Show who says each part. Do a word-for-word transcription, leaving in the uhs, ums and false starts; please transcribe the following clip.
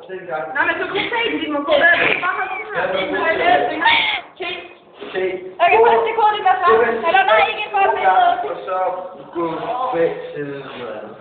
Speaker 1: Nej, men du kan se det, din mobil. Jeg kan bare holde den her. Jeg kan faktisk ikke hurtigt være frem. Eller nej, ikke for at se noget.
Speaker 2: Og så gå væk til noget andet.